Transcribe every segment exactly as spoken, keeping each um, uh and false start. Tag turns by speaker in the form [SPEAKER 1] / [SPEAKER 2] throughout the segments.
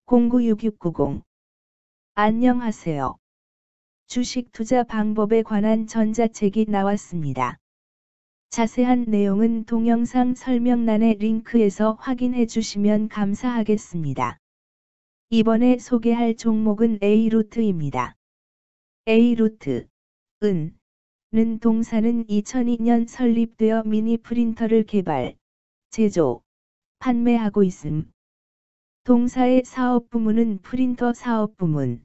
[SPEAKER 1] 공구육육구공. 안녕하세요. 주식 투자 방법에 관한 전자책이 나왔습니다. 자세한 내용은 동영상 설명란의 링크에서 확인해 주시면 감사하겠습니다. 이번에 소개할 종목은 A루트입니다. A루트, 은, 는 동사는 이천이 년 설립되어 미니 프린터를 개발, 제조, 판매하고 있음. 동사의 사업부문은 프린터 사업부문,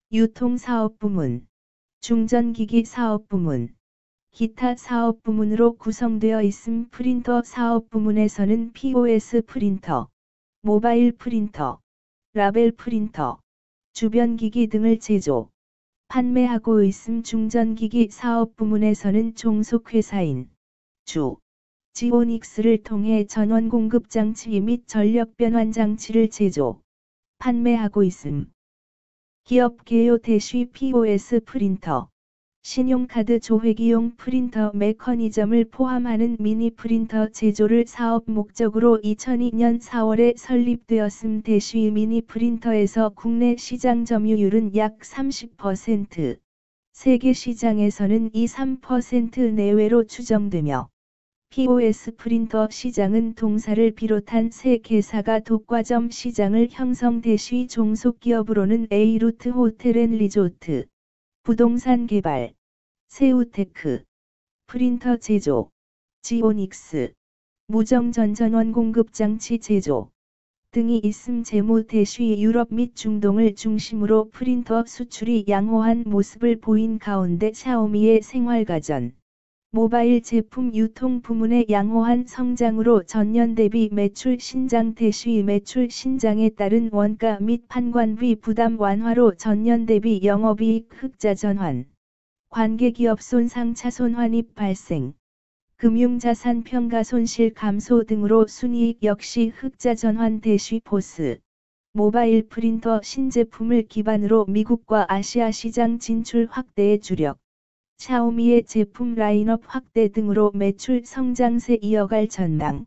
[SPEAKER 1] 유통사업부문, 중전기기 사업부문, 기타 사업부문으로 구성되어 있음. 프린터 사업부문에서는 피오에스 프린터, 모바일 프린터, 라벨 프린터, 주변기기 등을 제조, 판매하고 있음. 중전기기 사업부문에서는 종속회사인 주, 지오닉스를 통해 전원 공급 장치 및 전력 변환 장치를 제조, 판매하고 있음. 기업 개요 대쉬 피오에스 프린터, 신용카드 조회기용 프린터 메커니즘을 포함하는 미니 프린터 제조를 사업 목적으로 이천이 년 사월에 설립되었음. 대쉬 미니 프린터에서 국내 시장 점유율은 약 삼십 퍼센트, 세계 시장에서는 이, 삼 퍼센트 내외로 추정되며, 피오에스 프린터 시장은 동사를 비롯한 세 개사가 독과점 시장을 형성. 대쉬 종속기업으로는 A루트 호텔앤리조트, 부동산 개발, 세우테크, 프린터 제조, 지오닉스, 무정전전원 공급장치 제조 등이 있음. 재무 대쉬 유럽 및 중동을 중심으로 프린터 수출이 양호한 모습을 보인 가운데 샤오미의 생활가전, 모바일 제품 유통 부문의 양호한 성장으로 전년 대비 매출 신장. 대쉬 매출 신장에 따른 원가 및 판관비 부담 완화로 전년 대비 영업이익 흑자 전환, 관계기업 손상 차손환입 발생, 금융자산 평가 손실 감소 등으로 순이익 역시 흑자 전환. 대쉬 포스, 모바일 프린터 신제품을 기반으로 미국과 아시아 시장 진출 확대에 주력, 샤오미의 제품 라인업 확대 등으로 매출 성장세 이어갈 전망.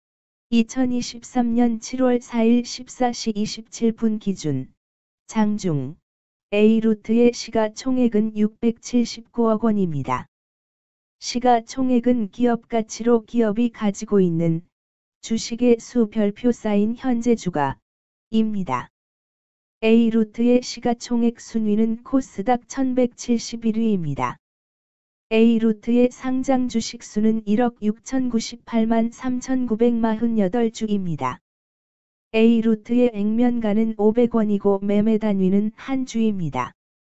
[SPEAKER 1] 이천이십삼 년 칠월 사일 십사 시 이십칠 분 기준, 장중, A루트의 시가총액은 육백칠십구억 원입니다. 시가총액은 기업가치로 기업이 가지고 있는 주식의 수 별표 쌓인 현재 주가입니다. A루트의 시가총액 순위는 코스닥 천백칠십일 위입니다. A루트의 상장 주식수는 일억 육천구십팔만 삼천구백사십팔 주입니다. A루트의 액면가는 오백 원이고 매매 단위는 한 주입니다.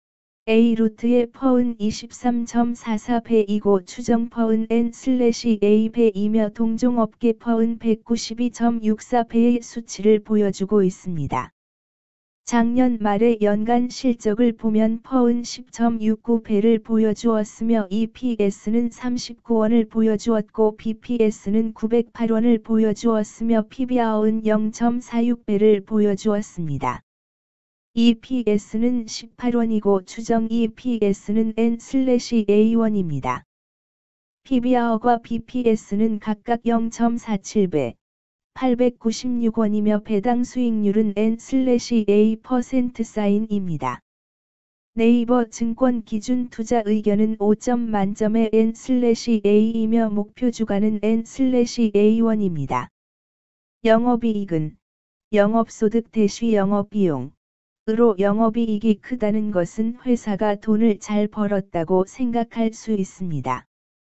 [SPEAKER 1] A루트의 퍼은 이십삼 점 사사 배이고 추정 퍼은 엔 에이 배이며 동종업계 퍼은 백구십이 점 육사 배의 수치를 보여주고 있습니다. 작년 말의 연간 실적을 보면 퍼은 십 점 육구 배를 보여주었으며 이피에스는 삼십구 원을 보여주었고 비피에스는 구백팔 원을 보여주었으며 피비알은 영 점 사육 배를 보여주었습니다. 이피에스는 십팔 원이고 추정 이피에스는 엔 에이 원입니다. 피비알과 비피에스는 각각 영 점 사칠 배, 팔백구십육 원이며 배당 수익률은 엔 에이 퍼센트 사인입니다. 네이버 증권 기준 투자 의견은 오 점 만점의 엔 에이이며 목표 주가는 엔 에이 원입니다. 영업이익은 영업소득 대쉬 영업비용 으로 영업이익이 크다는 것은 회사가 돈을 잘 벌었다고 생각할 수 있습니다.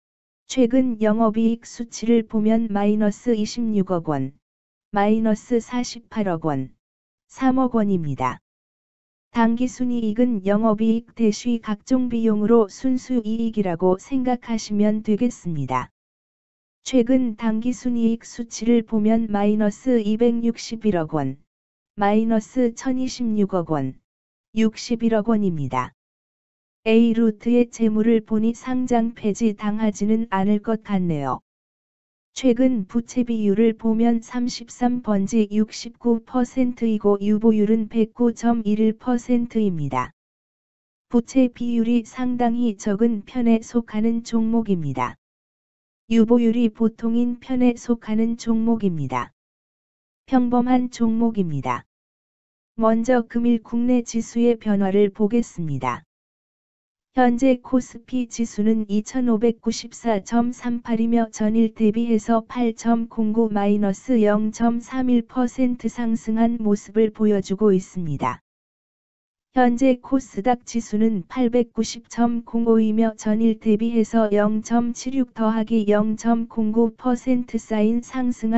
[SPEAKER 1] 최근 영업이익 수치를 보면 마이너스 이십육억 원, 마이너스 사십팔억 원, 삼억 원입니다. 당기순이익은 영업이익 대쉬 각종 비용으로 순수이익이라고 생각하시면 되겠습니다. 최근 당기순이익 수치를 보면 마이너스 이백육십일억 원, 마이너스 천이십육억 원, 육십일억 원입니다. A루트의 재물을 보니 상장 폐지 당하지는 않을 것 같네요. 최근 부채 비율을 보면 삼십삼 번지 육십구 퍼센트이고 유보율은 백구 점 일일 퍼센트입니다. 부채 비율이 상당히 적은 편에 속하는 종목입니다. 유보율이 보통인 편에 속하는 종목입니다. 평범한 종목입니다. 먼저 금일 국내 지수의 변화를 보겠습니다. 현재 코스피 지수는 이천오백구십사 점 삼팔이며 전일 대비해서 팔 점 공구 영 점 삼일 퍼센트 상승한 모습을 보여주고 있습니다. 현재 코스닥 지수는 팔백구십 점 공오이며 전일 대비해서 영 점 칠육 더하기 영 점 공구 퍼센트 쌓인 상승한